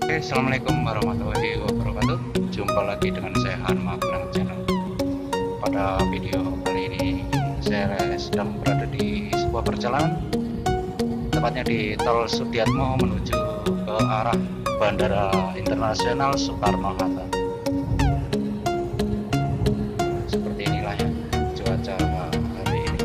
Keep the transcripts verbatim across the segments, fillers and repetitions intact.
Oke, assalamualaikum warahmatullahi wabarakatuh. Jumpa lagi dengan saya Hanma Benang Channel. Pada video kali ini saya sedang berada di sebuah perjalanan, tepatnya di Tol Sudiatmo menuju ke arah Bandara Internasional Soekarno-Hatta. Seperti inilah ya cuaca hari ini.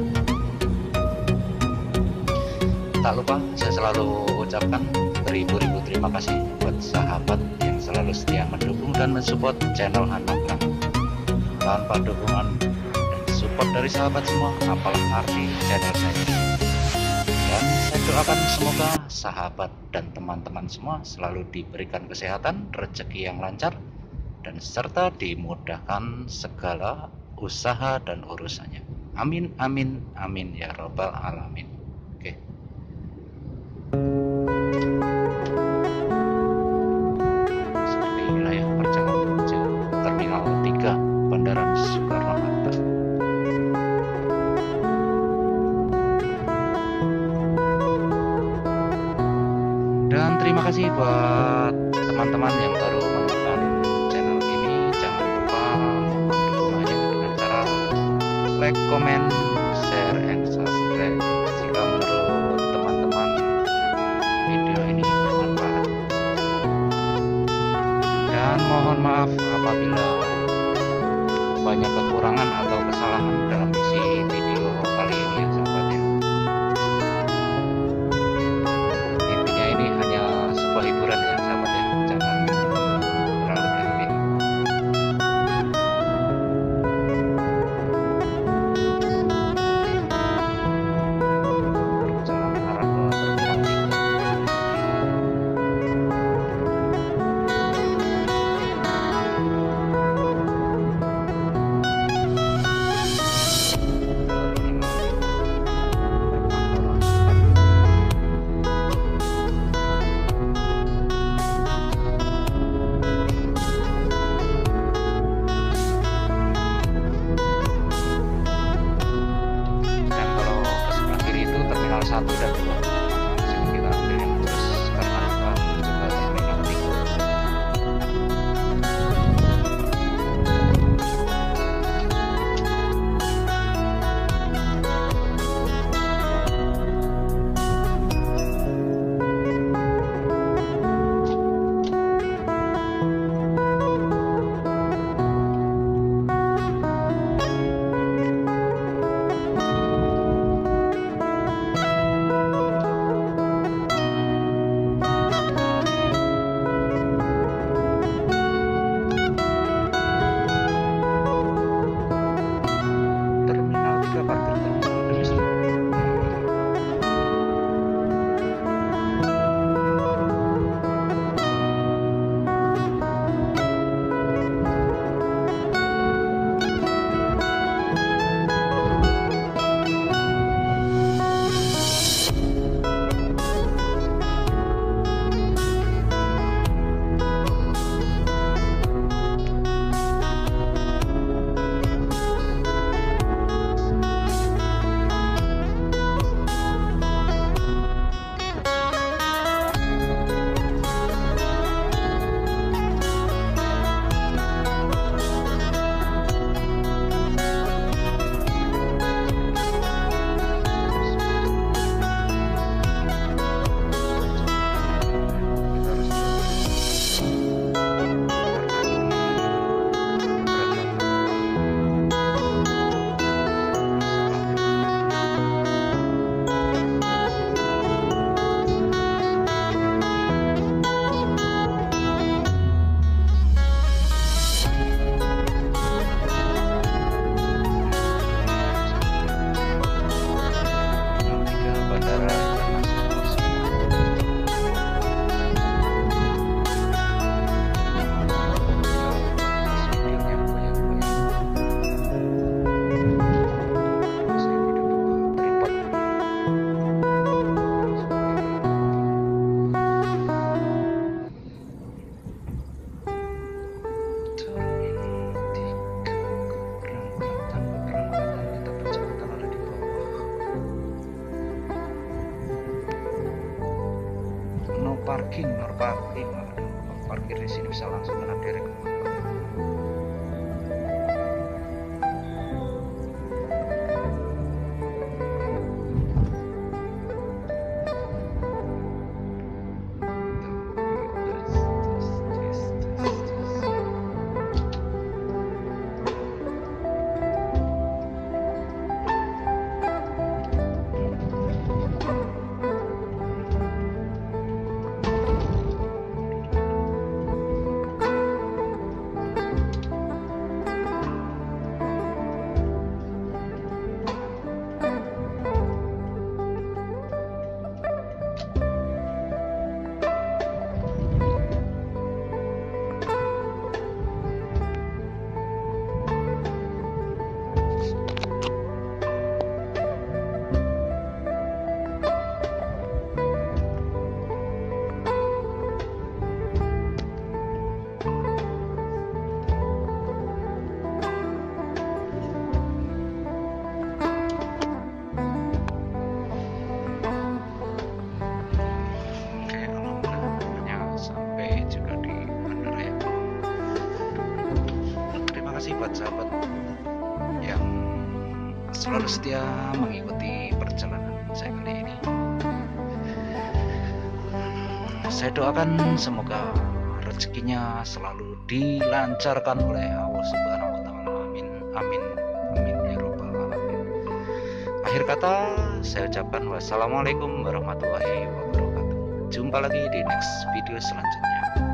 Tak lupa saya selalu ucapkan beribu-ribu terima kasih buat sahabat yang selalu setia mendukung dan mensupport channel Hanma Benang. Tanpa dukungan dan support dari sahabat semua, apalah arti channel saya ini. Dan saya doakan semoga sahabat dan teman-teman semua selalu diberikan kesehatan, rezeki yang lancar, dan serta dimudahkan segala usaha dan urusannya. Amin, amin, amin ya robbal alamin. Oke. Seperti inilah ya perjalanan menuju Terminal tiga Bandara Soekarno-Hatta. Dan terima kasih buat teman-teman yang baru menemukan channel ini. Jangan lupa mohon dukungannya dengan cara like, comment, share, and subscribe jika menurut teman-teman video ini bermanfaat. Dan mohon maaf apabila banyak kekurangan atau kesalahan dalam isi video kali ini ya sahabat ya. Intinya ini hanya sebuah hiburan ya sahabat ya, jangan terlalu diambil. Perjalanan arah ke Terminal tiga. parkir di sini bisa langsung kena derek. Buat sahabat yang selalu setia mengikuti perjalanan saya kali ini. Saya doakan semoga rezekinya selalu dilancarkan oleh Allah Subhanahu wa taala. Amin amin amin ya rabbal alamin. Akhir kata saya ucapkan wassalamualaikum warahmatullahi wabarakatuh. Jumpa lagi di next video selanjutnya.